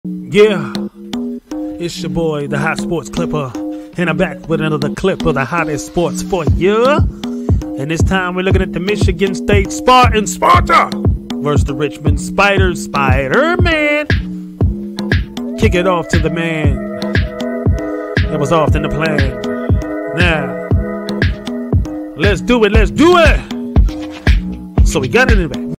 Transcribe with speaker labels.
Speaker 1: Yeah, it's your boy, the Hot Sports Clipper, and I'm back with another clip of the hottest sports for you. And this time we're looking at the Michigan State Spartan Sparta versus the Richmond Spiders. Spider-Man. Kick it off to the man that was often the plan. Now, let's do it. So we got it in the back.